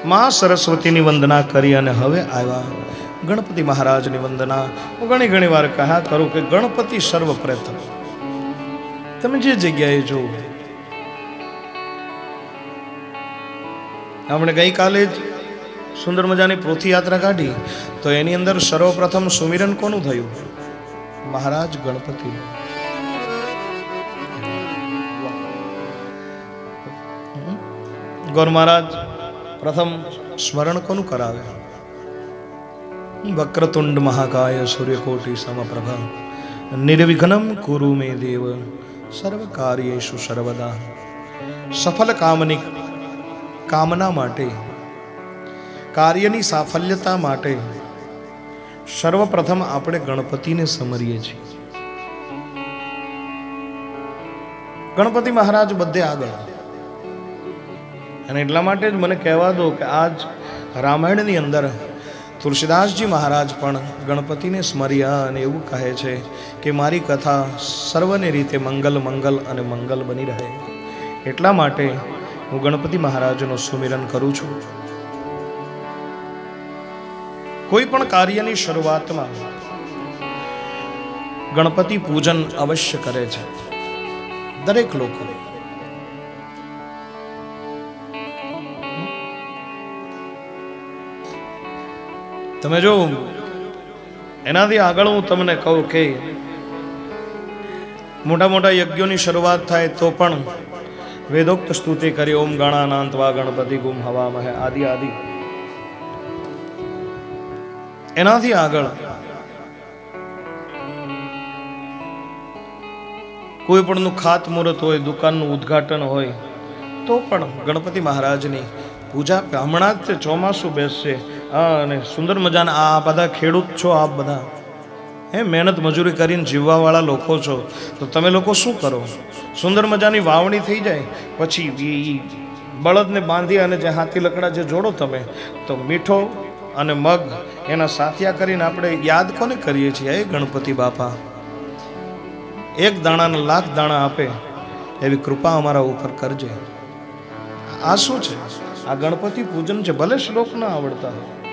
मां सरस्वतीनी वंदना करी अने हवे आव्या गणपति महाराजनी वंदना। हूँ घणी घणी वार कहा करूँ कि गणपति सर्वप्रथम तमे जे जग्याए जो हमणे गई काले सुंदर मजानी पृथ्वी यात्रा काढी तो एनी अंदर सर्वप्रथम सुमिरन कोनु थयुं? महाराज गणपति। गौर महाराज प्रथम स्मरण कोनु करावे? वक्रतुंड महाकाय सूर्यकोटि समप्रभा निर्विघ्नं कुरु मे देव सर्वकार्येषु सर्वदा। सफल कामनी कामना माटे कार्यनी साफल्यता माटे सर्वप्रथम આપણે ગણપતિને સમરીએ છીએ। ગણપતિ મહારાજ બધે આગળ અને એટલા માટે જ મને કહેવા દો કે આજ રામાયણની અંદર તુલસીદાસજી મહારાજ પણ ગણપતિને સ્મર્યા અને એવું કહે છે કે મારી કથા સર્વને રીતે મંગલ મંગલ અને મંગલ બની રહે। એટલા માટે હું ગણપતિ મહારાજનું સુમિરન કરું છું। કોઈ પણ કાર્યની શરૂઆતમાં ગણપતિ પૂજન અવશ્ય કરે છે દરેક લોકો। તમે જો એનાથી આગળ હું તમને કહું કે મોટા મોટા યજ્ઞોની શરૂઆત થાય તો પણ वेदोक्त स्तुति करी ओम गणानांत्वा गणपति गुम हवामहे आदि आदि। एनाथी आगळ कोई पण नु खात मुहूर्त होय दुकान नु उद्घाटन होय तो पण गणपति महाराजनी पूजा हमणां ज ચોમાસું બેસશે અને સુંદર મજાના આ બધા ખેડૂત છો આપ બધા હે મહેનત મજૂરી કરીને જીવવા વાળા લોકો છો તો તમે લોકો શું કરો? સુંદર મજાની વાવણી થઈ જાય પછી બળદને બાંધી અને જે હાથી લકડા જે જોડો તમે તો મીઠો અને મગ એના સાથિયા કરીને આપણે યાદ કોને કરીએ છીએ? હે ગણપતિ બાપા એક દાણાને લાખ દાણા આપે એવી કૃપા અમારા ઉપર કરજે। આ શું છે? આ ગણપતિ પૂજન છે। ભલે શ્લોક ના આવડતા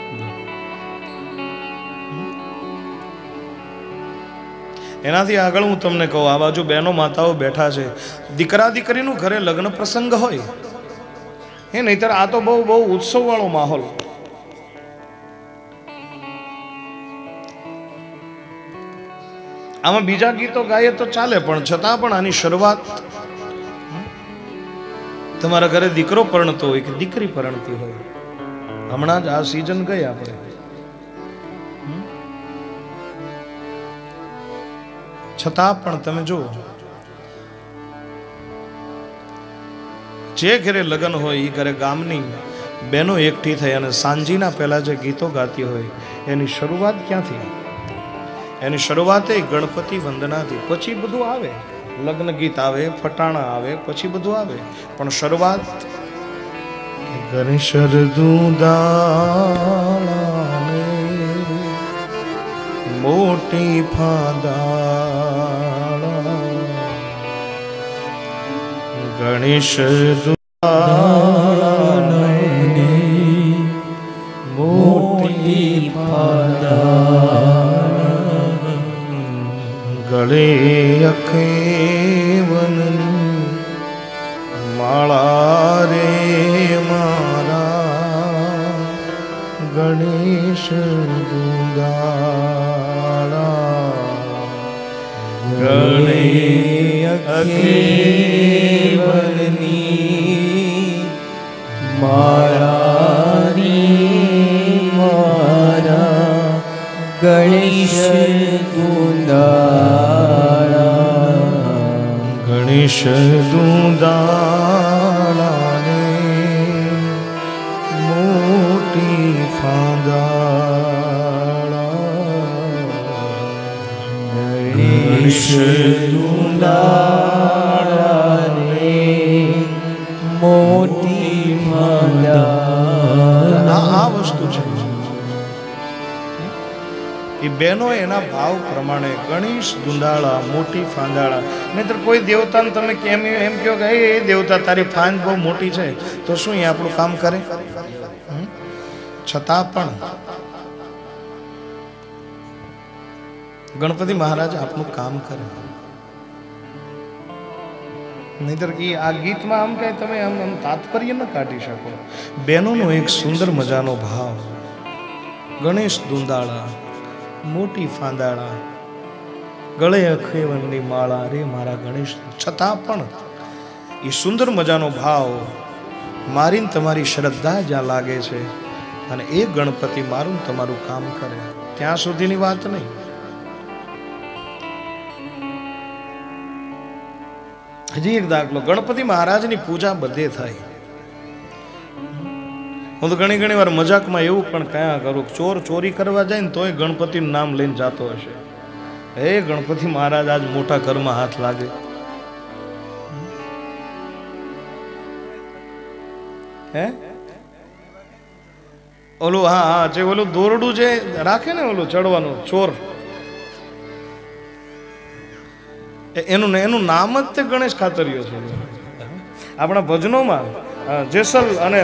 એનાથી આગળ હું તમને કહું આ બાજુ બહેનો માતાઓ બેઠા છે દીકરા દીકરીનું ઘરે લગ્ન પ્રસંગ હોય હે નહીતર આ તો બહુ બહુ ઉત્સવ વાળો માહોલ। આમાં બીજા ગીતો ગાઈએ તો ચાલે પણ છતાં પણ આની શરૂઆત તમારા ઘરે દીકરો પરણતો હોય કે દીકરી પરણતી હોય હમણાં જ આ સીઝન ગઈ આપણે છતાં પણ તમે જો જે ઘરે લગ્ન હોય એ ઘરે ગામની બહેનો એકઠી થઈ અને સાંજીના પહેલા જે ગીતો ગાતી હોય એની શરૂઆત ક્યાંથી? એની શરૂઆત એ ગણપતિ વંદનાથી પછી બધું આવે લગ્ન ગીત આવે ફટાણા આવે પછી બધું આવે પણ શરૂઆત ગણેશ દૂદાળાને મોટી ફાદાળા ગણેશ દૂદાળાને મોટી ફાદાળા ગળે અખેવનની માળા રે મારા ગણેશ દૂદાળા ગળે અખેવનની માળા રે મારા ગણેશ ગણેશ દૂદાળાને મોટી ફાદાળા ગણેશ દૂદાળાને મોટી ફાદાળા આ વસ્તુ છે એ બહેનો એના ભાવ પ્રમાણે ગણેશ દુંદાળા મોટી ફાંદાળા નહીતર કોઈ દેવતાને તમે કેમ એમ કહો કે એ દેવતા તારી ફાંદ બહુ મોટી છે તો શું એ આપણું કામ કરે? છતાં પણ ગણપતિ મહારાજ આપનું કામ કરે. નહીતર કે આ ગીતમાં આમ કઈ તમે આમ તાત્પર્ય ન કાઢી શકો. બહેનોનો એક સુંદર મજાનો ભાવ, ગણેશ દુંદાળા, મોટી ફાંદાળા, ગળે અખેવનની માળા, રે મારા ગણેશ. છતાં પણ એ સુંદર મજાનો ભાવ, મારી તમારી શ્રદ્ધા જ્યાં લાગે છે અને એ ગણપતિ મારું તમારું કામ કરે, ત્યાં સુધીની વાત નહીં. હજી એક દાખલો, ગણપતિ મહારાજની પૂજા બધે થાય. હું તો ઘણી વાર મજાકમાં એવું પણ કયા કરું, ચોર ચોરી કરવા જાય ને તોય ગણપતિનું નામ લઈને જાતો હશે, હે ગણપતિ મહારાજ આજ મોટા ઘરમાં હાથ લાગે. હે ઓલું હા જે ઓલું દોરડું જે રાખે ને ઓલું ચડવાનું ચોર, એનું નામ જ તે ગણેશ ખાતરીઓ છે. આપણા ભજનોમાં જેસલ અને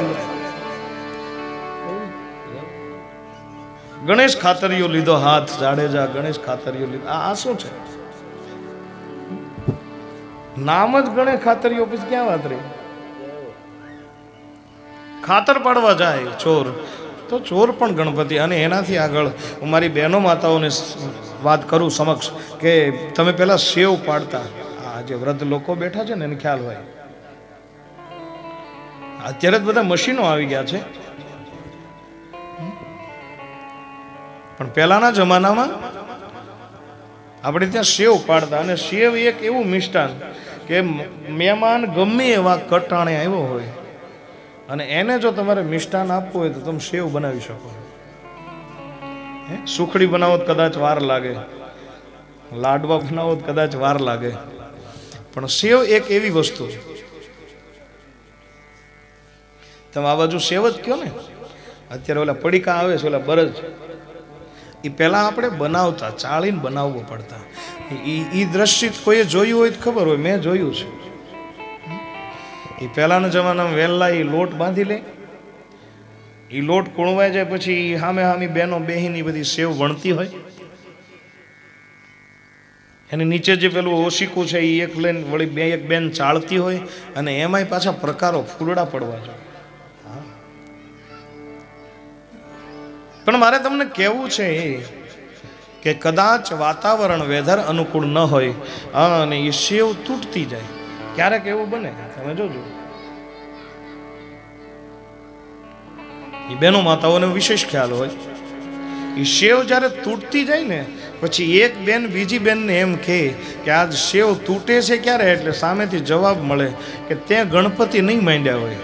ગણેશ ખાતરીઓ લીધો હાથ, જાડેજા ગણેશ ખાતરીઓ લીધો. આ શું છે? નામ જ ગણેશ ખાતરીઓ, પછી ક્યાં વાત રહી? ખાતર પાડવા જાય ચોર તો ચોર પણ ગણપતિ. અને એનાથી આગળ હું મારી બહેનો માતાઓને વાત કરું સમક્ષ કે તમે પેલા સેવ પાડતા, આ જે વૃદ્ધ લોકો બેઠા છે ને એને ખ્યાલ હોય, અત્યારે જ બધા મશીનો આવી ગયા છે, પણ પહેલાના જમાનામાં આપણે ત્યાં સેવ પાડતા. અને સેવ એક એવું મિષ્ટાન કે મહેમાન ગમે એવા કટાણે આવ્યો હોય અને એને જો તમારે મિષ્ટાન આપવું હોય તો તમે સેવ બનાવી શકો. સુખડી બનાવો તો કદાચ વાર લાગે, લાડવા બનાવો તો કદાચ વાર લાગે, પણ સેવ એક એવી વસ્તુ, તમે આ બાજુ સેવ જ કયો ને, અત્યારે ઓલા પડીકા આવે છે ઓલા બરજ, એ પહેલા આપણે બનાવતા, ચાળીને બનાવવો પડતા. એ દ્રશ્ય કોઈએ જોયું હોય તો ખબર હોય, મેં જોયું છે. એ પહેલાના જમાનામાં વહેલા એ લોટ બાંધી લે, એ લોટ કૂણવાઈ જાય પછી સામે સામી બહેનો બેહીની બધી સેવ વણતી હોય, એની નીચે જે પેલું ઓશીકું છે એ એક લઈને વળી એક બેન ચાળતી હોય, અને એમાંય પાછા પ્રકારો ફૂલડા પડવા જોઈએ. પણ મારે તમને કહેવું છે કે કદાચ વાતાવરણ વેધર અનુકૂળ ન હોય અને એ સેવ તૂટતી જાય, ક્યારેક એવું બને, તમે જોજો. એ બહેનો માતાઓને વિશેષ ખ્યાલ હોય, એ સેવ જ્યારે તૂટતી જાય ને પછી એક બેન બીજી બેનને એમ કહે કે આજ સેવ તૂટે છે ક્યારે, એટલે સામેથી જવાબ મળે કે ત્યાં ગણપતિ નહીં માંડ્યા હોય.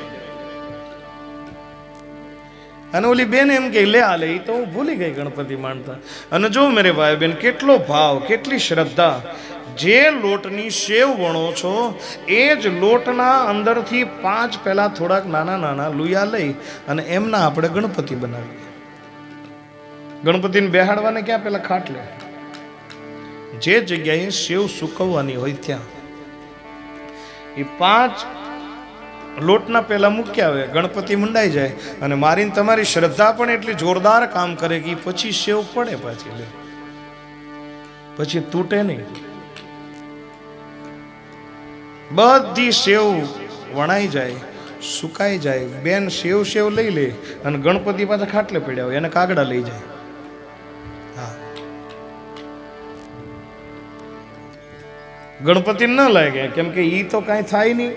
અને ઓલી બેન એમ કે લે આ લે, એ તો હું ભૂલી ગઈ ગણપતિ માંડતા. અને જો મેરે ભાઈ બેન, કેટલો ભાવ, કેટલી શ્રદ્ધા. જે લોટની સેવ વણો છો એ જ લોટના અંદરથી 5 પહેલા થોડાક નાના નાના લુયા લઈ અને એમના આપણે ગણપતિ બનાવીએ. ગણપતિને બેહાડવાને ક્યાં પેલા ખાટલે, જે જગ્યાએ સેવ સુકવવાની હોય ત્યાં એ 5 લોટના પહેલા મૂક્યા હોય, ગણપતિ મુંડાઈ જાય અને મારીને તમારી શ્રદ્ધા પણ એટલી જોરદાર કામ કરે કે પછી સેવ પડે પાછી, લે પછી તૂટે નહીં. બધી સેવ વણાઈ જાય, સુકાઈ જાય, બેન સેવ લઈ લે અને ગણપતિ પાછા ખાટલે પડ્યા હોય, એને કાગડા લઈ જાય. હા, ગણપતિ ન લાગે કેમ કે ઈ તો કાંઈ થાય નહીં.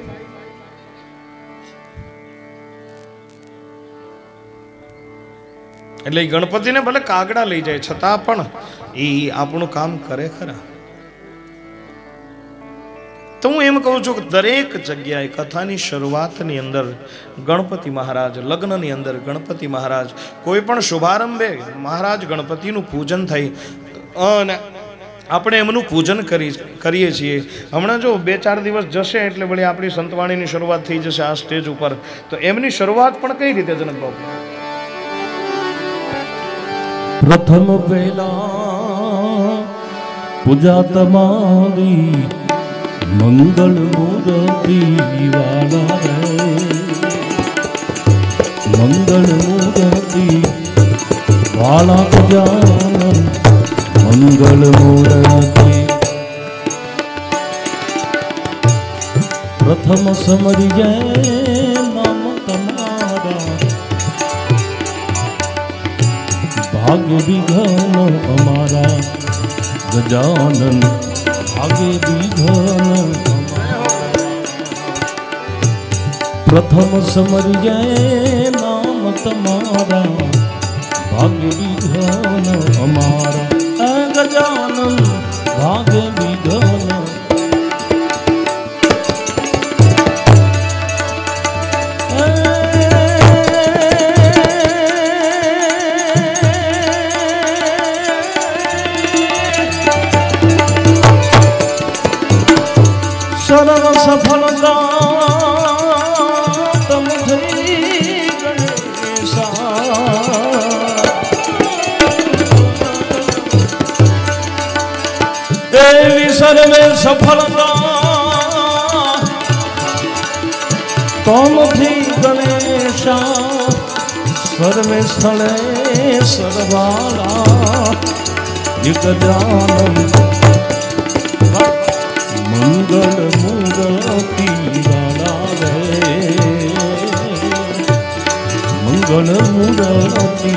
એટલે એ ગણપતિને ભલે કાગડા લઈ જાય છતાં પણ એ આપણું કામ કરે ખરા. તો હું એમ કહું છું કે દરેક જગ્યાએ કથાની શરૂઆતની અંદર ગણપતિ મહારાજ, લગ્નની અંદર ગણપતિ મહારાજ, કોઈ પણ શુભારંભે મહારાજ ગણપતિનું પૂજન થાય અને આપણે એમનું પૂજન કરીએ છીએ. હમણાં જો 2-4 દિવસ જશે એટલે વળી આપણી સંતવાણીની શરૂઆત થઈ જશે આ સ્ટેજ ઉપર. તો એમની શરૂઆત પણ કઈ રીતે જનક બાપુ? પ્રથમ પહેલા પૂજા તમારી મંગળ મૂર્તિ વાળા મંગળ મૂર્તિ વાળા ગજાનન મંગળ મૂર્તિ પ્રથમ સમરિયે નામ તમારા ભાગ્ય વિઘન અમારા ગજાનન ભાગ્ય વિઘન प्रथम समरिये नाम तमारा भाग्य विघन हमारा गजानन भाग्य विघन सर्व सफलता सर्वे सफलता तोमथी गणेशा सर्वे स्थले सर्वाला गजानन मंगल मूर्ति वाला रे मंगल मूर्ति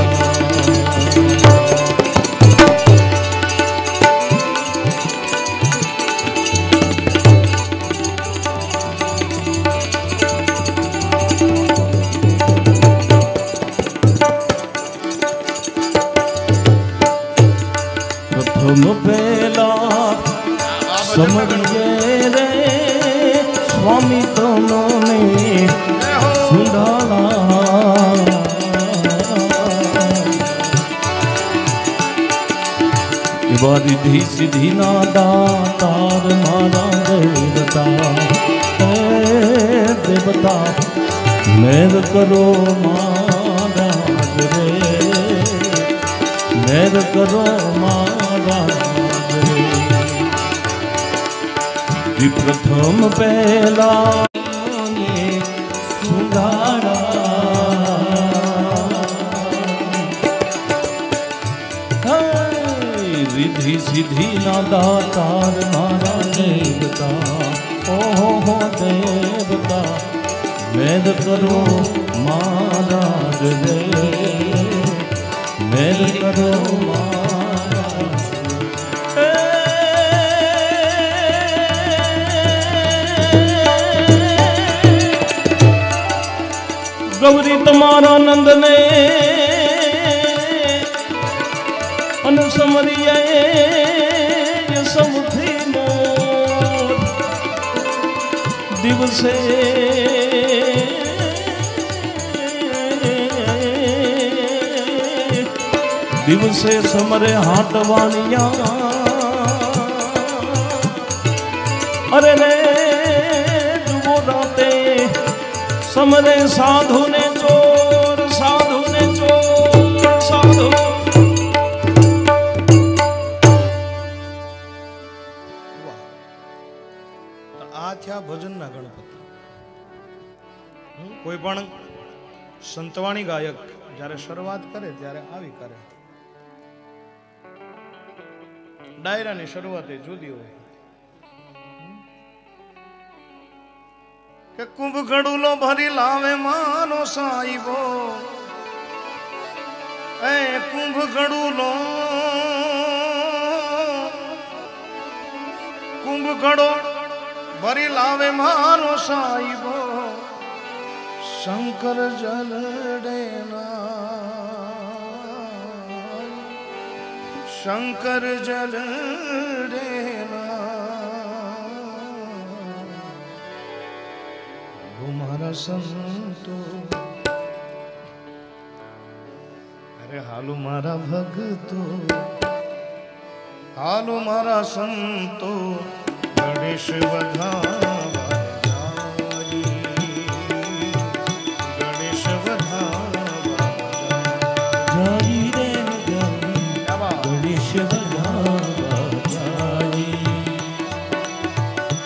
समरिये रे स्वामी तनोने सुंडाला रिद्धि सिद्धि ना दातार मारा देवता देवता मेर करो महाराज रे मेर करो महाराज रे प्रथम पहला सुधारा रिद्धि सिद्धि ना दातार मारा देवता ओहो देवता मेद करो महाराज रे मेद करो महाराज गौरी तुम्हारा नंद ने अनुसमरिया समुद्री मोर दिवसे दिवसे समरे हाटवानिया अरे रे जुबो राते समरे साधु ने चोर साधु ने चोर साधु आ थया भजन ना गणपति कोई पण संतवाणी गायक જ્યારે શરૂઆત કરે ત્યારે આવી કરે ડાયરાની શરૂઆત જુદી હોય કે કુંભ ગડુલો ભરી લાવે માનો સાઈબો એ કુંભ ગડુલો કુંભ ગડો ભરી લાવે માનો સાઈબો શંકર જલડેના શંકર જલડેના મારા સંતો અરે હાલો મારા ભગતો હાલો મારા સંતો ગણેશ વધાવા ગણેશ વધાવા જાઈ રે ગણેશ વધાવા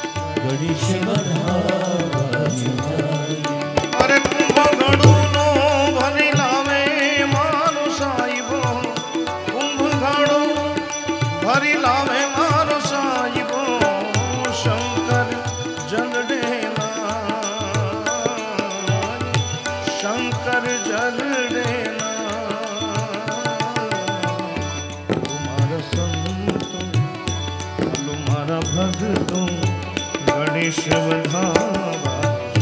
ગણેશ વધાવા અરે કુંભ ગણુનો शंकर जल देना तुम्हारा संत तुम्हारा भगत गणेश बधावा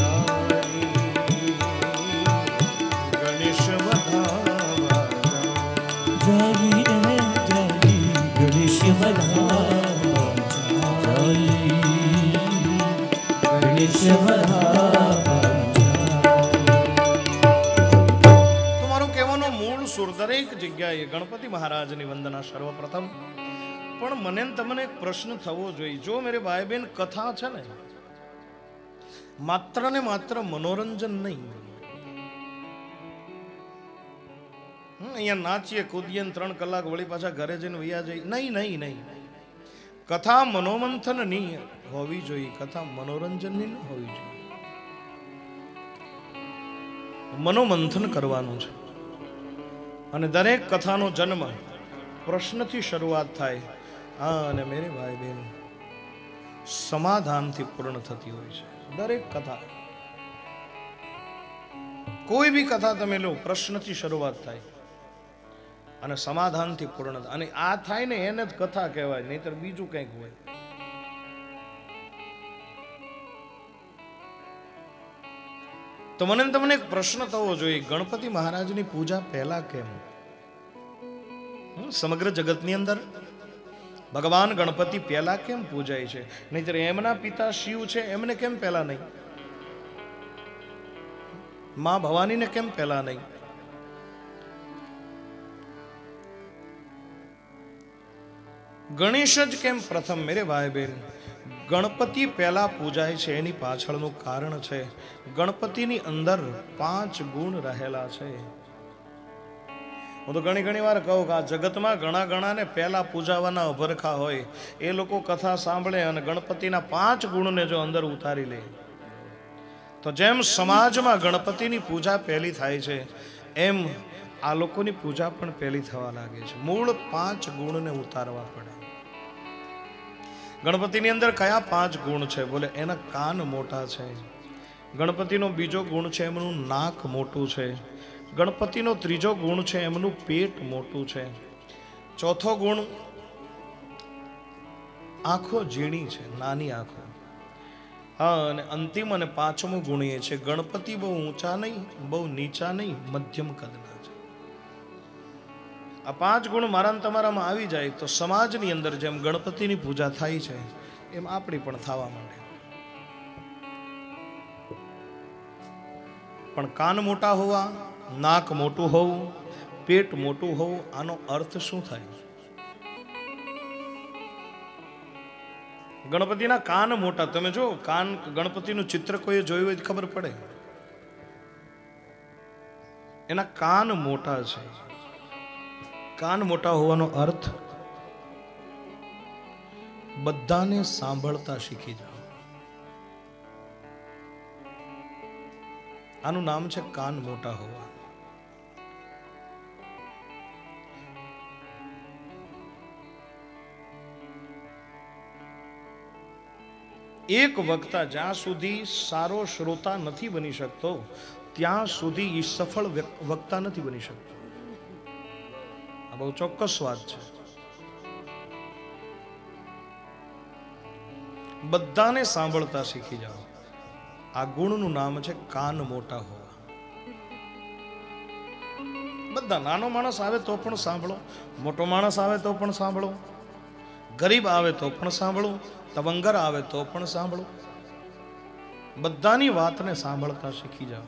गणेश बधावा जाई रे जाई गणेश बधावा जाई गणेश बधावा સુર દરેક જગ્યાએ ગણપતિ મહારાજની વંદના સર્વપ્રથમ. પણ મને તમને એક પ્રશ્ન થવો જોઈએ. જો મેરે ભાઈ બહેન કથા છે ને માત્ર ને માત્ર મનોરંજન નહીં. અહીંયા નાચીએ કૂદીએ 3 કલાક વળી પાછા ઘરે જઈને વૈયા જઈએ. નહીં નહીં નહીં. કથા મનોમંથન નહીં હોવી જોઈએ. કથા મનોરંજનની ન હોવી જોઈએ. મનોમંથન કરવાનું છે. અને દરેક કથાનો જન્મ પ્રશ્નથી શરૂઆત થાય. અને મેરે ભાઈ બહેન સમાધાનથી પૂર્ણ થતી હોય છે. દરેક કથા, કોઈ બી કથા તમે લો, પ્રશ્નથી શરૂઆત થાય અને સમાધાનથી પૂર્ણ થાય. અને આ થાય ને એને જ કથા કહેવાય, નહીતર બીજું કંઈક હોય. તો મને તમને એક પ્રશ્ન થવો જોઈએ, ગણપતિ મહારાજની પૂજા પહેલા કેમ? સમગ્ર જગતની અંદર ભગવાન ગણપતિ પહેલા કેમ પૂજાય છે? નહીતર એમના પિતા શિવ છે એમને કેમ પહેલા નહીં? માં ભવાનીને કેમ પહેલા નહીં? ગણેશ જ કેમ પ્રથમ? મેરે ભાઈ બહેન, ગણપતિ પહેલા પૂજાય છે એની પાછળનું કારણ છે ગણપતિની અંદર 5 ગુણ રહેલા છે. હું તો ઘણી વાર કહું કે આ જગતમાં ઘણા પહેલા પૂજાવાના અભરખા હોય, એ લોકો કથા સાંભળે અને ગણપતિના 5 ગુણને જો અંદર ઉતારી લે, તો જેમ સમાજમાં ગણપતિની પૂજા પહેલી થાય છે એમ આ લોકોની પૂજા પણ પહેલી થવા લાગે છે. મૂળ 5 ગુણને ઉતારવા પડે. ગણપતિની અંદર કયા 5 ગુણ છે? બોલે એના કાન મોટા છે. ગણપતિનો બીજો ગુણ છે એમનું નાક મોટું છે. ગણપતિનો ત્રીજો ગુણ છે એમનું પેટ મોટું છે. ચોથો ગુણ આંખો ઝીણી છે, નાની આંખો. હા, અને અંતિમ અને 5મો ગુણ એ છે ગણપતિ બહુ ઊંચા નહીં, બહુ નીચા નહીં, મધ્યમ કદના છે. આ 5 ગુણ મારા ને તમારામાં આવી જાય તો સમાજની અંદર જેમ ગણપતિની પૂજા થાય છે એમ આપણી પણ થવા માંડે. પણ કાન મોટા હોવા, નાક મોટું હોવું, પેટ મોટું હોવું, આનો અર્થ શું થાય? ગણપતિના કાન મોટા. તમે જો કાન, ગણપતિનું ચિત્ર કોઈ જોયું હોય ખબર પડે, એના કાન મોટા છે. કાન મોટા હોવાનો અર્થ બધાને સાંભળતા શીખી જાઓ. આનું નામ છે કાન મોટા હોવા. એક વક્તા જ્યાં સુધી સારો શ્રોતા નથી બની શકતો ત્યાં સુધી એ સફળ વક્તા નથી બની શકતો. આ બહુ ચોક્કસ વાત છે. બધાને સાંભળતા શીખી જાઓ. આ ગુણનું નામ છે કાન મોટા હોવા. બધા, નાનો માણસ આવે તો પણ સાંભળો, મોટો માણસ આવે તો પણ સાંભળો, ગરીબ આવે તો પણ સાંભળો, તવંગર આવે તો પણ સાંભળો. બધાની વાતને સાંભળતા શીખી જાઓ.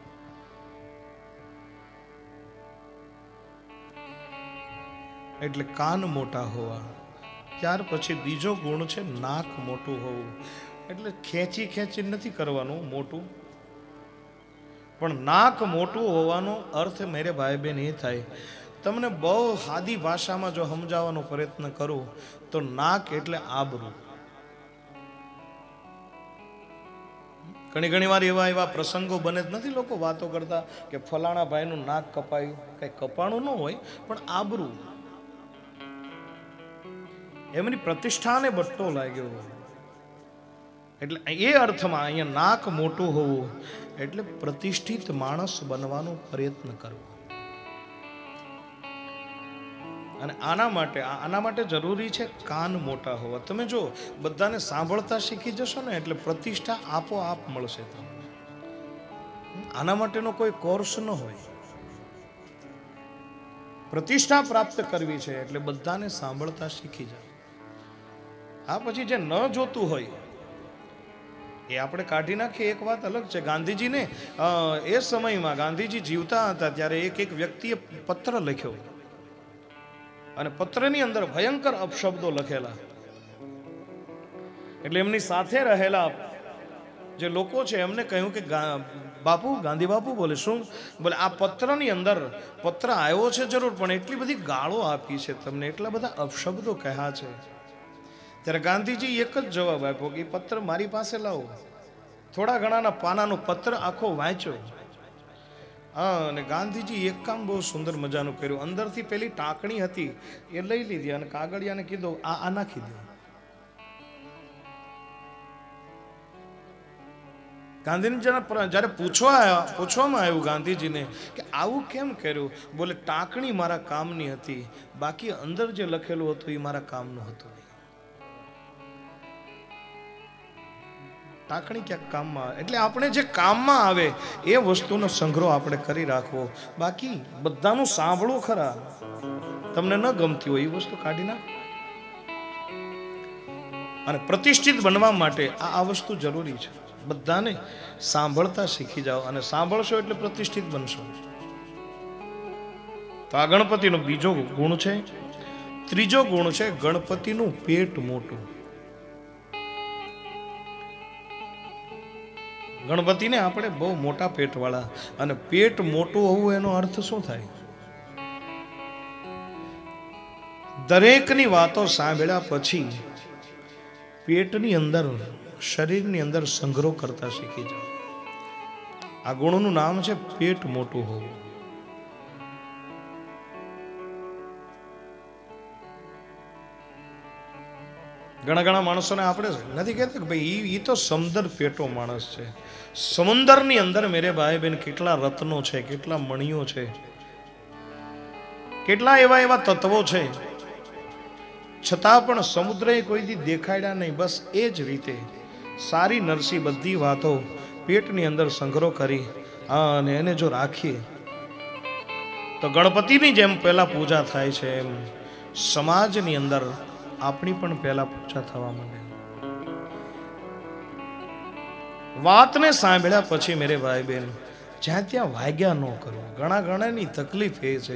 એટલે કાન મોટા હોવા. ત્યાર પછી બીજો ગુણ છે નાક મોટું હોવું. એટલે ખેંચી નથી કરવાનું મોટું, પણ નાક મોટું હોવાનો અર્થ મેરે ભાઈ બહેન એ થાય, તમને બહુ સાદી ભાષામાં જો સમજાવવાનો પ્રયત્ન કરું તો નાક એટલે આબરૂ. ઘણી વાર એવા પ્રસંગો બને જ નથી, લોકો વાતો કરતા કે ફલાણા ભાઈનું નાક કપાયું. કઈ કપાણું ન હોય, પણ આબરૂ, એમની પ્રતિષ્ઠાને બટ્ટો લાગ્યો, એટલે એ અર્થમાં અહીંયા નાક મોટું હોવું એટલે પ્રતિષ્ઠિત માણસ બનવાનો પ્રયત્ન કરવો. અને આના માટે જરૂરી છે કાન મોટા હોવા. તમે જો બધાને સાંભળતા શીખી જશો ને એટલે પ્રતિષ્ઠા આપોઆપ મળશે તમને. આના માટેનો કોઈ કોર્સ ન હોય. પ્રતિષ્ઠા પ્રાપ્ત કરવી છે એટલે બધાને સાંભળતા શીખી જાવ. આ પછી જે ન જોતું હોય એ આપણે કાઢી નાખીએ. એક વાત અલગ છે, ગાંધીજીને એ સમયમાં ગાંધીજી જીવતા હતા ત્યારે એક વ્યક્તિએ પત્ર લખ્યો અને પત્રની અંદર ભયંકર અપશબ્દો લખેલા. એટલે એમની સાથે રહેલા જે લોકો છે એમને કહ્યું કે બાપુ, ગાંધી બાપુ બોલે શું? બોલે આ પત્રની અંદર પત્ર આવ્યો છે જરૂર, પણ એટલી બધી ગાળો આપી છે તમને, એટલા બધા અપશબ્દો કહ્યા છે. ત્યારે ગાંધીજી એક જ જવાબ આપ્યો કે પત્ર મારી પાસે લાવો. થોડા ઘણાના પાનાનો પત્ર આખો વાંચ્યો. અને ગાંધીજી એક કામ બહુ સુંદર મજાનું કર્યું. અંદરથી પેલી ટાંકણી હતી એ લઈ લીધી અને કાગળિયાને કીધું આ નાખી દો. ગાંધીજી જ્યારે પૂછવામાં આવ્યું ગાંધીજીને કે આવું કેમ કર્યું? બોલે ટાંકણી મારા કામની હતી, બાકી અંદર જે લખેલું હતું એ મારા કામનું હતું. ટાંકણી ક્યાંક કામમાં આવે એટલે આપણે જે કામમાં આવે એ વસ્તુનો સંગ્રહ આપણે કરી રાખવો. બાકી બધાનું સાંભળવું ખરા, તમને ન ગમતી હોય એ વસ્તુ કાઢી નાખ. અને પ્રતિષ્ઠિત બનવા માટે આ વસ્તુ જરૂરી છે. બધાને સાંભળતા શીખી જાઓ અને સાંભળશો એટલે પ્રતિષ્ઠિત બનશો. તો આ ગણપતિનો બીજો ગુણ છે. ત્રીજો ગુણ છે ગણપતિનું પેટ મોટું. ગણપતિને આપણે બહુ મોટા પેટ વાળા, અને પેટ મોટું હોવું એનો અર્થ શું થાય? દરેકની વાતો સાંભળ્યા પછી પેટની અંદર, શરીરની અંદર સંગ્રહ કરતા શીખી જાઓ. આ ગુણનું નામ છે પેટ મોટું હોવું. ઘણા માણસોને આપણે નથી કહેતા કે ભાઈ એ તો સમંદર પેટો માણસ છે. સમંદરની અંદર મેરે ભાઈ બહેન કેટલા રત્નો છે, કેટલા મણીઓ છે, કેટલા એવા તત્વો છે, છતાં પણ સમુદ્રએ કોઈ દી દેખાડ્યા નહીં. બસ એ જ રીતે સારી નરસી બધી વાતો પેટની અંદર સંગ્રહ કરી અને એને જો રાખીએ તો ગણપતિની જેમ પહેલા પૂજા થાય છે એમ સમાજની અંદર આપણી પણ પહેલા પૂજા થવા માંડે. વાતને સાંભળ્યા પછી મેરે ભાઈ બહેન જ્યાં ત્યાં વાગ્યા ન કરવું. ઘણાની તકલીફ એ છે.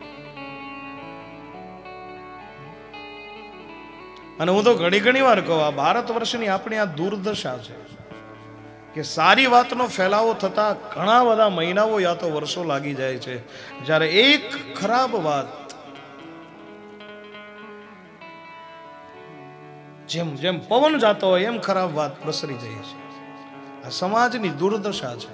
અને હું તો ઘણી વાર કહું, આ ભારત વર્ષની આપણી આ દુર્દશા છે કે સારી વાતનો ફેલાવો થતા ઘણા બધા મહિનાઓ યા તો વર્ષો લાગી જાય છે, જ્યારે એક ખરાબ વાત જેમ જેમ પવન જાતો હોય એમ ખરાબ વાત પ્રસરી જાય છે. આ સમાજની દુર્દશા છે.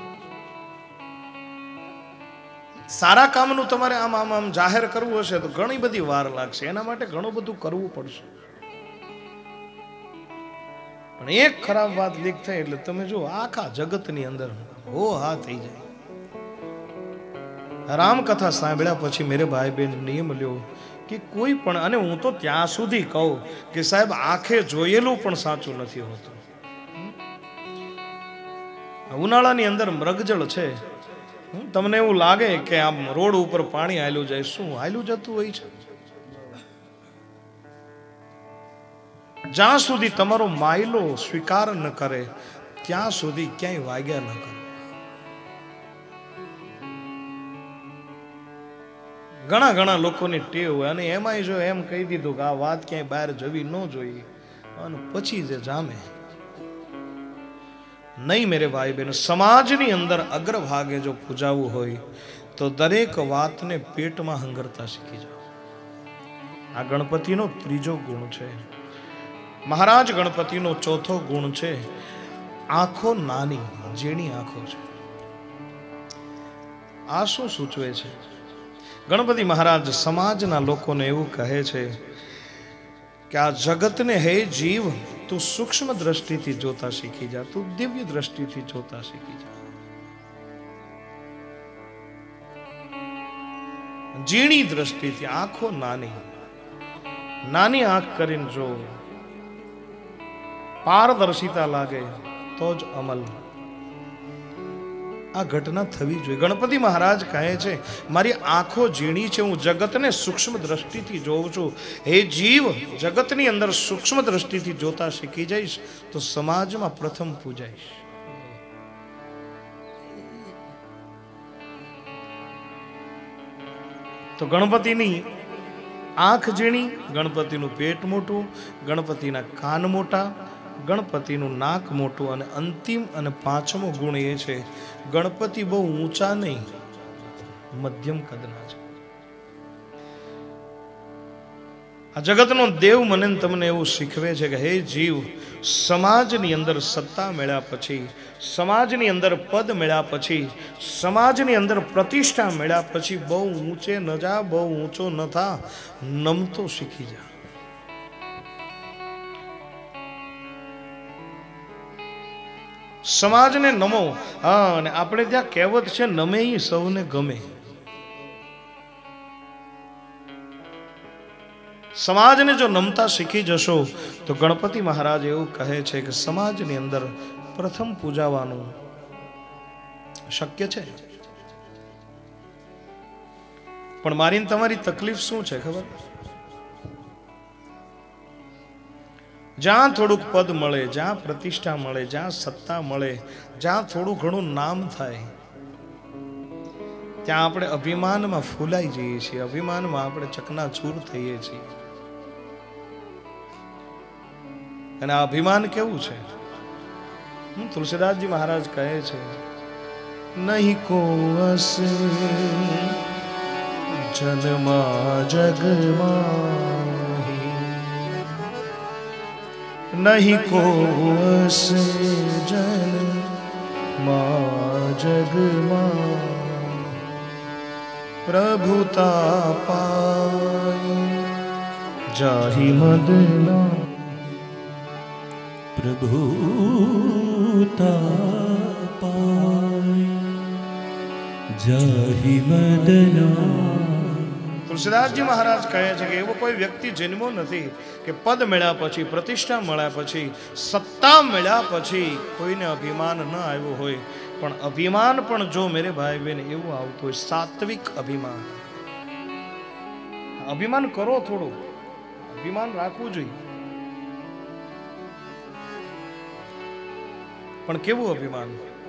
સારા કામનું તમારે આમ જાહેર કરવું હશે તો ઘણી બધી વાર લાગશે. એના માટે ઘણું બધું કરવું પડશે. પણ એક ખરાબ વાત લીક થાય એટલે તમે જો આખા જગતની અંદર હો હા થઈ જાય. રામકથા સાંભળ્યા પછી મેરે ભાઈ બહેન નિયમ લ્યો કે કોઈ પણ, અને હું તો ત્યાં સુધી કહું કે સાહેબ આંખે જોયેલું પણ સાચું નથી હોતું. ઉનાળાની અંદર મૃગજળ છે, તમને એવું લાગે કે આમ રોડ ઉપર પાણી હાલ્યું જાય, શું હાલ્યું જતું હોય છે? જ્યાં સુધી તમારો માયલો સ્વીકાર ન કરે ત્યાં સુધી ક્યાંય વાગ્યા ન કરે. ઘણા લોકોની ટેવ હોય, અને એમાંય જો એમ કહી દીધું કે આ વાત ક્યાંય બહાર જવી ન જોઈએ, અને પછી જે જામે નહીં. મેરે ભાઈ બહેનો, સમાજની અંદર અગ્રભાગે જો પૂજાવું હોય તો દરેક વાતને પેટમાં હંગરતા શીખી જાઓ. આ ગણપતિનો ત્રીજો ગુણ છે. મહારાજ ગણપતિનો ચોથો ગુણ છે આંખો નાની, ઝીણી આંખો છે. આ શું સૂચવે છે? ગણપતિ મહારાજ સમાજના લોકોને એવું કહે છે કે આ જગતને હે જીવ તું સૂક્ષ્મ દ્રષ્ટિથી જોતા શીખી જા, તું દિવ્ય દ્રષ્ટિથી જોતા શીખી જા. ઝીણી દ્રષ્ટિથી, આંખો નાની નાની આંખ કરીને જો, પારદર્શિતા લાગે તો જ અમલ. આ ઘટના થવી જોઈએ. ગણપતિ મહારાજ કહે છે મારી આંખો ઝીણી છે, હું જગતને સૂક્ષ્મ દ્રષ્ટિથી જોઉં છું. હે જીવ, જગતની અંદર સૂક્ષ્મ દ્રષ્ટિથી જોતા શીખી જઈશ તો સમાજમાં પ્રથમ પૂજાઈશ. તો ગણપતિની આંખ ઝીણી, ગણપતિનું પેટ મોટું, ગણપતિના કાન મોટા, ગણપતિનું નાક મોટું, અને અંતિમ અને પાંચમો ગુણ એ છે ગણપતિ બહુ ઊંચા નહીં, મધ્યમ કદના છે. આ જગતનો દેવ મને તમને એવું શીખવે છે કે હે જીવ, સમાજની અંદર સત્તા મળ્યા પછી, સમાજની અંદર પદ મળ્યા પછી, સમાજની અંદર પ્રતિષ્ઠા મળ્યા પછી બહુ ઊંચે ન જા, બહુ ઊંચો ન થા, નમતો શીખી જા. સમાજને નમો. હા, અને આપણે ત્યાં કહેવત છે નમે ઈ સૌને ગમે. સમાજને જો નમતા શીખી જશો તો ગણપતિ મહારાજ એવું કહે છે કે સમાજની અંદર પ્રથમ પૂજાવાનું શક્ય છે. પણ મારી તમારી તકલીફ શું છે ખબર? જ્યાં થોડુંક પદ મળે, જ્યાં પ્રતિષ્ઠા મળે, જ્યાં સત્તા મળે, જ્યાં થોડું ઘણું નામ થાય, ત્યાં આપણે અભિમાનમાં ફૂલાઈ જઈએ છીએ, અભિમાનમાં આપણે ચકનાચૂર થઈએ છીએ. અને આ અભિમાન કેવું છે? તુલસીદાસજી મહારાજ કહે છે નહીં કો અસે જન્મા જગમાં, નહીં કો અસે જન્મા જગમાં, પ્રભુતા પાય જાહી મદના, પ્રભુતા પાય જાહી મદના. તુલસીદાસજી મહારાજ કહે છે કે એવો કોઈ વ્યક્તિ જન્મો નથી કે પદ મળ્યા પછી, પ્રતિષ્ઠા મળ્યા પછી, સત્તા મળ્યા પછી કોઈને અભિમાન ન આવ્યું હોય. પણ અભિમાન પણ જો મેરે ભાઈ બહેન એવું આવતું હોય, સાત્વિક અભિમાન. અભિમાન કરો, થોડું અભિમાન રાખવું જોઈએ. પણ કેવું અભિમાન?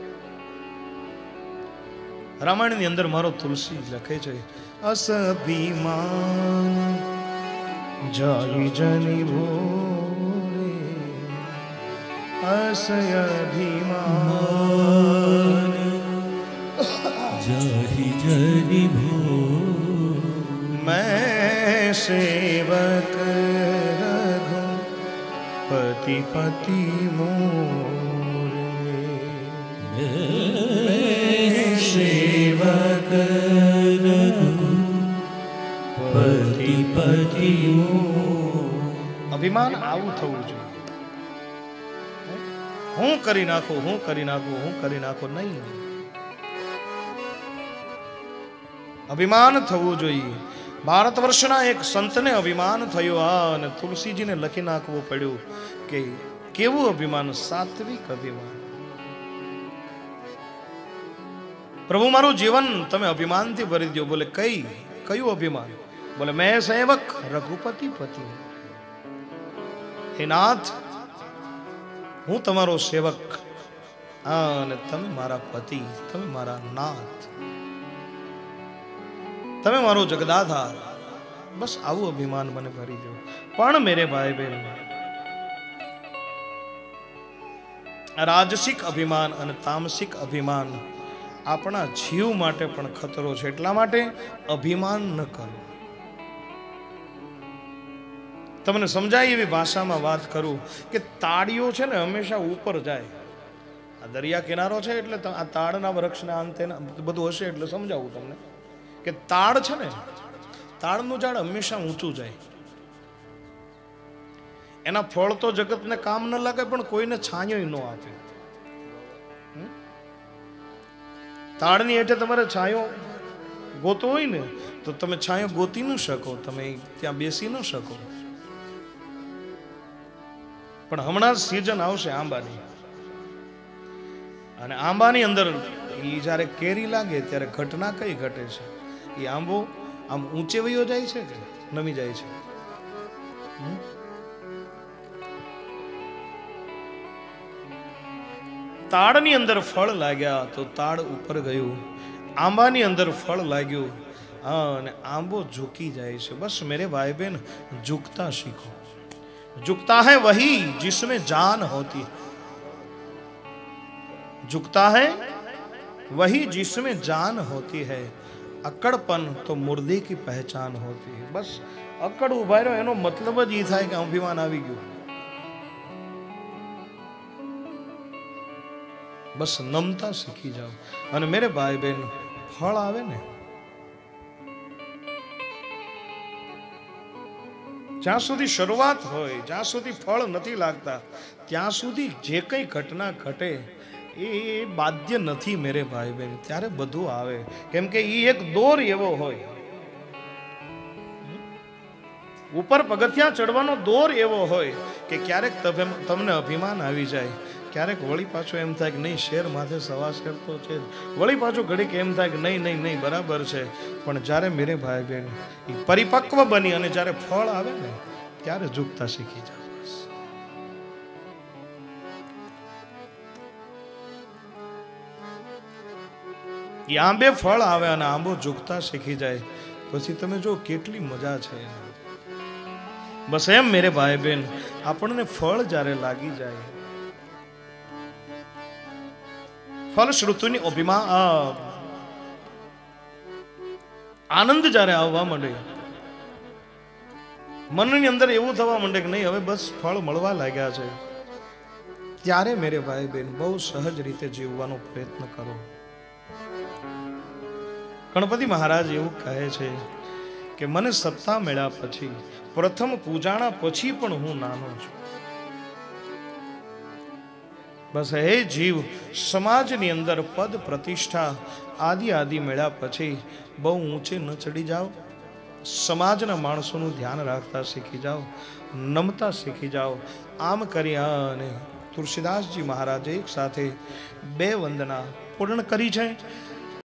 રામાયણની અંદર મારો તુલસી લખે છે અસ અભિમાન જાય જની ભોરે, અસ અભિમાન જાહી જની ભોરે, मैं सेवक रघु पति पति मोरे, સેવક પતિ પતિ. અભિમાન આવું થવું જોઈએ. હું કરી નાખું, હું કરી નાખું, હું કરી નાખું નહીં. અભિમાન થવું જોઈએ. ભારત વર્ષના એક સંતને અભિમાન થયું, અને તુલસીજીને લખી નાખવું પડ્યું કે કેવું અભિમાન? સાત્વિક અભિમાન. પ્રભુ મારું જીવન તમે અભિમાનથી ભરી દો. બોલે કયું અભિમાન? બોલે મેં સેવક રઘુપતિ પતિ. હે નાથ, હું તમારો સેવક, અને તમે મારા પતિ, તમે મારા નાથ, તમે મારો જગદાધાર. બસ આવું અભિમાન મને ભરી દો. પણ મેરે ભાઈ બહેન, રાજસિક અભિમાન અને તામસિક અભિમાન આપણા જીવ માટે પણ ખતરો છે. એટલા માટે અભિમાન ન કરો. તમને સમજાય એવી ભાષામાં વાત કરું કે તાળીઓ છે ને હંમેશા ઉપર જાય. આ દરિયા કિનારો છે એટલે આ તાળના વૃક્ષના અંતે બધું હશે એટલે સમજાવું તમને કે તાળ છે ને, તાળનું ઝાડ હંમેશા ઊંચું જાય. એના ફળ તો જગતને કામ ન લાગે, પણ કોઈને છાંયો ન આપે. તાળની હેઠે તમારે છાંયો ગોતો હોય ને, તો તમે છાંયો ગોતી ન શકો, તમે ત્યાં બેસી ન શકો. પણ હમણાં જ સિઝન આવશે આંબાની, અને આંબાની અંદર જ્યારે કેરી લાગે ત્યારે ઘટના કઈ ઘટે છે? એ આંબો આમ ઊંચે વયો જાય છે કે નમી જાય છે? તાળની અંદર ફળ લાગ્યા તો તાળ ઉપર ગયું, આંબાની અંદર ફળ લાગ્યું, અને આંબો ઝૂકી જાય છે. બસ મેરે ભાઈ બહેન, ઝુકતા सीखो. झुकता है वही जिसमें जान होती है. झुकता है वही जिसमें जान होती है. અકડપન તો મુર્દે કી પહેચાન હોતી है. બસ અકડ ઉભા રહ્યો એનો મતલબ જ એ થાય કે અભિમાન આવી ગયું. બસ નમતા શીખી જાઓ. અને મેરે ભાઈ બહેન, ફળ આવે ને, જ્યાં સુધી શરૂઆત હોય, જ્યાં સુધી ફળ નથી લાગતા, ત્યાં સુધી જે કઈ ઘટના ઘટે એ બાધ્ય નથી મેરે ભાઈ બહેન. ત્યારે બધું આવે, કેમ કે એ એક દોર એવો હોય, ઉપર પગથિયાં ચડવાનો દોર એવો હોય કે ક્યારેક તમને અભિમાન આવી જાય, ક્યારેક વળી પાછું એમ થાય કે નહીં, શેર માથે સવા શેર તો છે, વળી પાછું ઘડીક એમ થાય કે નહીં નહીં નહીં બરાબર છે. પણ જ્યારે મેરે ભાઈ બહેન એ પરિપક્વ બની અને જ્યારે ફળ આવે ને, ત્યારે ઝૂકતા શીખી જાવ. એ આંબે ફળ આવે અને આંબો ઝૂકતા શીખી જાય, પછી તમે જો કેટલી મજા છે. બસ એમ મેરે ભાઈ બહેન, આપણને ફળ જ્યારે લાગી જાય, ફલશ્રુતિની આનંદ જ્યારે આવવા માંડે, મનની અંદર એવું થવા માંડે કે નહીં હવે બસ ફળ મળવા લાગ્યા છે, ત્યારે મેરે ભાઈ બહેન બહુ સહજ રીતે જીવવાનો પ્રયત્ન કરો. ગણપતિ મહારાજ એવું કહે છે કે મને સત્તા મળ્યા પછી, પ્રથમ પૂજાણા પછી પણ હું નાનો છું. બસ હે જીવ, સમાજની અંદર પદ પ્રતિષ્ઠા આદિ મળ્યા પછી બહુ ઊંચે ન ચડી જાઓ. સમાજના માણસોનું ધ્યાન રાખતા શીખી જાઓ, નમતા શીખી જાઓ. આમ કરી અને તુલસીદાસજી મહારાજે એક સાથે 2 વંદના પૂર્ણ કરી છે.